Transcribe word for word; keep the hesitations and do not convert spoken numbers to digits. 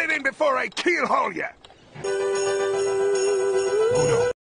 it in before I keelhaul you! Oh no.